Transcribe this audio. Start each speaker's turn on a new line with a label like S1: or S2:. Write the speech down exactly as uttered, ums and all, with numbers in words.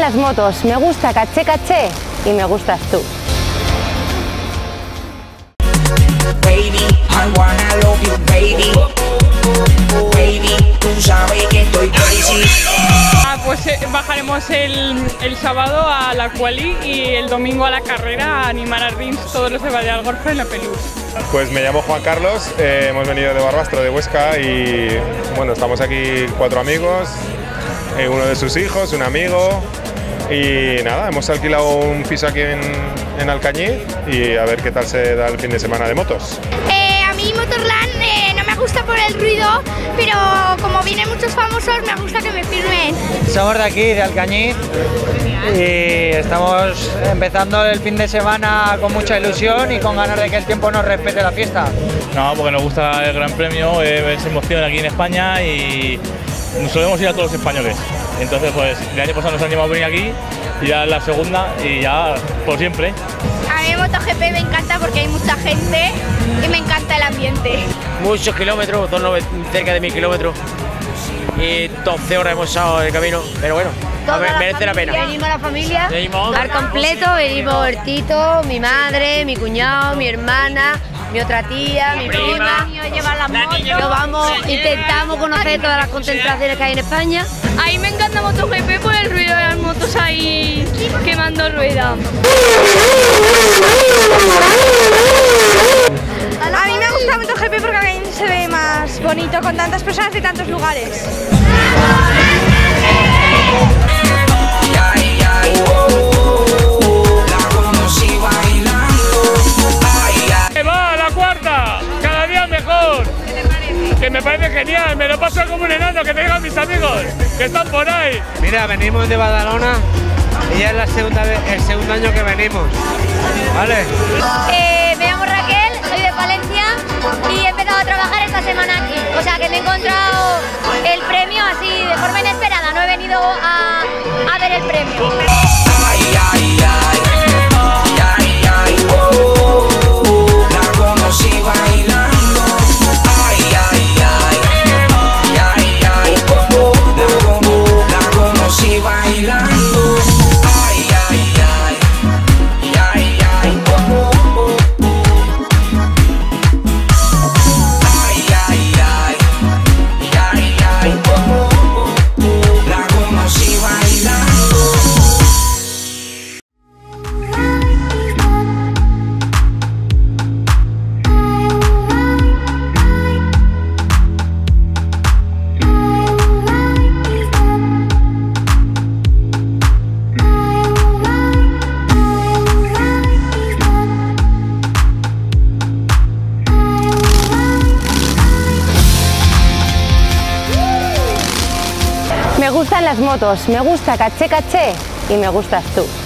S1: las motos, me gusta caché caché y me gustas tú.
S2: Baby, I wanna love you, baby. Baby, tú sabes que estoy crazy.
S3: Ah, pues eh, bajaremos el, el sábado a la quali y el domingo a la carrera a animar a Rins todos los de Valladolid en la Pelús.
S4: Pues me llamo Juan Carlos, eh, hemos venido de Barbastro, de Huesca, y bueno, estamos aquí cuatro amigos, eh, uno de sus hijos, un amigo, y nada, hemos alquilado un piso aquí en, en Alcañiz y a ver qué tal se da el fin de semana de motos.
S5: Eh, a mí Motorland eh, no me gusta por el ruido, pero como vienen muchos famosos me gusta que me firmen.
S6: Somos de aquí, de Alcañiz, y estamos empezando el fin de semana con mucha ilusión y con ganas de que el tiempo nos respete la fiesta.
S7: No, porque nos gusta el Gran Premio, eh, es emoción aquí en España y nos solemos ir a todos los españoles. Entonces, pues el año pasado nos animamos a venir aquí y ya es la segunda y ya por siempre.
S5: A mí MotoGP me encanta porque hay mucha gente y me encanta el ambiente.
S6: Muchos kilómetros, cerca de mil kilómetros, y doce horas hemos estado en el camino, pero bueno, a ver, merece la pena.
S1: Venimos a la familia,
S6: Venimos.
S1: al completo, venimos el Tito, mi madre, mi cuñado, mi hermana, mi otra tía, mi prima.
S5: Llevar las motos.
S1: Lo vamos, intentamos conocer todas las concentraciones que hay en España.
S3: A mí me encanta MotoGP por el ruido de las motos ahí quemando rueda.
S5: A mí me gusta MotoGP porque a mí se ve más bonito con tantas personas de tantos lugares.
S3: ¡Que va, la cuarta! ¡Cada día mejor! Que me parece genial, me lo paso como un enano, que tengo a mis amigos que están por ahí.
S6: Mira, venimos de Badalona y ya es la segunda vez, el segundo año que venimos, ¿vale?
S5: Eh, me llamo Raquel, soy de Valencia y he empezado a trabajar esta semana aquí. O sea que me he encontrado el premio así de forma inesperada, no he venido a, a ver el premio.
S2: Ay, ay, ay, ay, ay, oh, la conocí bailando. Ay, ay, ay, ay, ay, oh, la, como, la conocí bailando. Ay, ay, ay, ay, ay, oh, oh, oh. Ay, ay, ay, ay, ay, oh, oh, oh. La conocí bailando.
S1: Me gustan las motos, me gusta caché caché y me gustas tú.